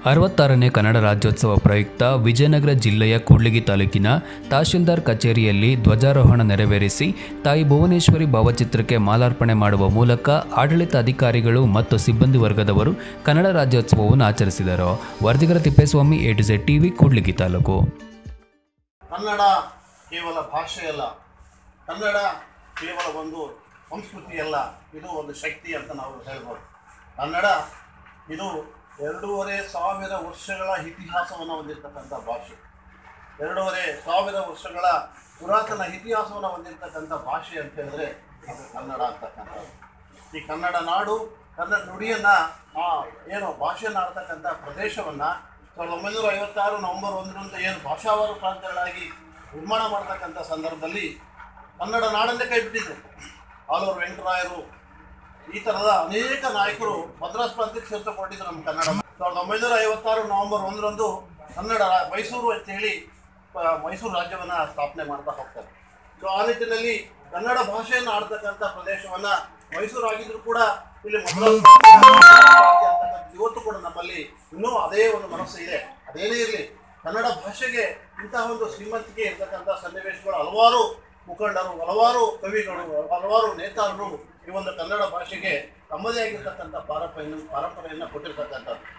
66ನೇ ಕನ್ನಡ ರಾಜ್ಯೋತ್ಸವ ಪ್ರಯುಕ್ತ ವಿಜಯನಗರ ಜಿಲ್ಲೆಯ ಕೂಡ್ಲಿಗಿ ತಾಲೂಕಿನ ತಹಶೀಲ್ದಾರ್ ಕಚೇರಿಯಲ್ಲಿ ಧ್ವಜಾರೋಹಣ ನೆರವೇರಿಸಿ ತಾಯಿ ಭುವನೇಶ್ವರಿ ಭಾವಚಿತ್ರಕ್ಕೆ ಮಾಲಾರ್ಪಣೆ ಮಾಡುವ ಮೂಲಕ ಆಡಳಿತ ಅಧಿಕಾರಿಗಳು ಮತ್ತು ಸಿಬ್ಬಂದಿ ವರ್ಗದವರು ಕನ್ನಡ ರಾಜ್ಯೋತ್ಸವವನ್ನು ಆಚರಿಸಿದರು. ವರದಿಗಾರ Thippeswamy, A to Z TV, Kudligi taluk. Kannada ಕೇವಲ ಭಾಷೆಯಲ್ಲ, ಕನ್ನಡ ಕೇವಲ ಒಂದು ಸಂಸ್ಕೃತಿಯಲ್ಲ, ಇದು ಒಂದು ಶಕ್ತಿ ಅಂತ ನಾವು ಹೇಳ್ಬೋದು. ಕನ್ನಡ ಇದು 2,500 ವರ್ಷಗಳ ಇತಿಹಾಸವನ್ನು ಹೊಂದಿರತಕ್ಕಂಥ ಭಾಷೆ, 2,500 ವರ್ಷಗಳ ಪುರಾತನ ಇತಿಹಾಸವನ್ನು ಹೊಂದಿರತಕ್ಕಂಥ ಭಾಷೆ ಅಂತ ಹೇಳಿದ್ರೆ ಅದು ಕನ್ನಡ ಅಂತಕ್ಕಂಥದ್ದು. ಈ ಕನ್ನಡ ನಾಡು, ಕನ್ನಡ ನುಡಿಯನ್ನು ಏನು ಭಾಷೆಯನ್ನು ಆಡ್ತಕ್ಕಂಥ ಪ್ರದೇಶವನ್ನು 1956 ನವೆಂಬರ್ 1ರಂದು ಏನು ಭಾಷಾವಾರು ಪ್ರಾಂತ್ಯಗಳಾಗಿ ನಿರ್ಮಾಣ ಮಾಡ್ತಕ್ಕಂಥ ಸಂದರ್ಭದಲ್ಲಿ ಕನ್ನಡ ನಾಡನ್ನೇ ಕೈಬಿಟ್ಟಿದ್ರು. ಆಲೂರು ವೆಂಕಟರಾಯರು ಈ ಥರದ ಅನೇಕ ನಾಯಕರು ಮದ್ರಾಸ್ ಪ್ರಾಂತ್ಯಕ್ಕೆ ಸೇರಿಸಿಕೊಂಡಿದ್ರು ನಮ್ಮ ಕನ್ನಡ. 1956 ನವೆಂಬರ್ 1ರಂದು ಕನ್ನಡ ಮೈಸೂರು ಅಂತೇಳಿ ಮೈಸೂರು ರಾಜ್ಯವನ್ನು ಸ್ಥಾಪನೆ ಮಾಡ್ತಾ ಹೋಗ್ತಾರೆ. ಸೊ ಆ ನಿಟ್ಟಿನಲ್ಲಿ ಕನ್ನಡ ಭಾಷೆಯನ್ನು ಆಡ್ತಕ್ಕಂಥ ಪ್ರದೇಶವನ್ನು ಮೈಸೂರು ಆಗಿದ್ರು ಕೂಡ ಇಲ್ಲಿ ಮದ್ರಾಸ್ ಇವತ್ತು ಕೂಡ ನಮ್ಮಲ್ಲಿ ಇನ್ನೂ ಅದೇ ಒಂದು ಮನಸ್ಸು ಇದೆ. ಅದೇನೇ ಇರಲಿ, ಕನ್ನಡ ಭಾಷೆಗೆ ಇಂತಹ ಒಂದು ಶ್ರೀಮಂತಿಕೆ ಇರತಕ್ಕಂಥ ಸನ್ನಿವೇಶಗಳು ಹಲವಾರು ಮುಖಂಡರು, ಹಲವಾರು ಕವಿಗಳು, ಹಲವಾರು ನೇತಾರರು ಈ ಒಂದು ಕನ್ನಡ ಭಾಷೆಗೆ ತಮ್ಮದೇ ಆಗಿರ್ತಕ್ಕಂಥ ಪಾರಂಪರೆಯನ್ನು ಕೊಟ್ಟಿರ್ತಕ್ಕಂಥದ್ದು.